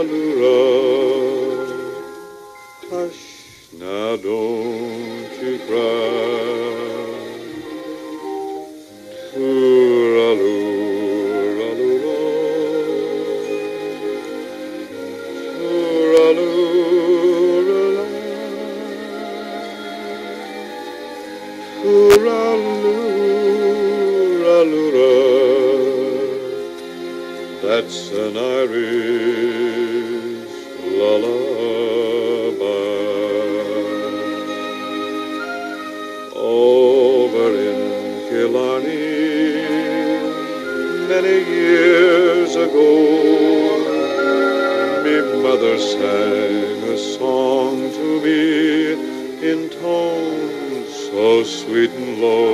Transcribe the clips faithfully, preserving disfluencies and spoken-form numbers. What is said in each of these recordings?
Tooraloo-ra. Hush, now don't you cry. Tooraloo-ra-loo-ra. Tooraloo-ra-la. Tooraloo-ra-loo-ra. That's an Irish lullaby. Over in Killarney, many years ago, me mother sang a song to me in tones so sweet and low.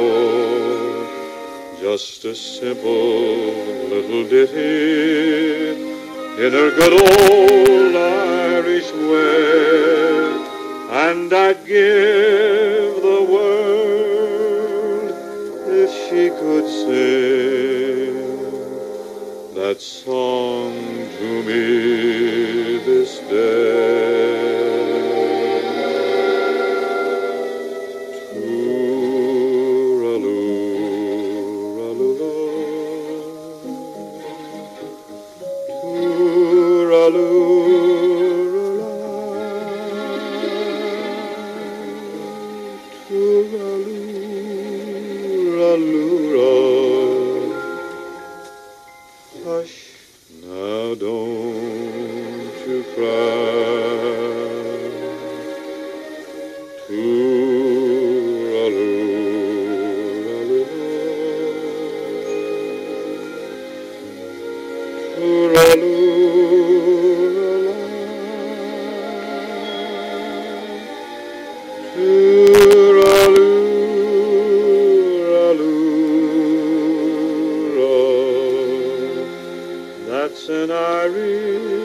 Just a simple little ditty in her good old Irish way, and I'd give the world if she could sing that song to me this day. Tooraloo-ra-la, tooraloo-ra-loo-ra. Hush, now don't you cry. Tooraloo-ra-loo-ra. Tooraloo-ra-la. Tooraloo-ra-loo-ra. That's an Irish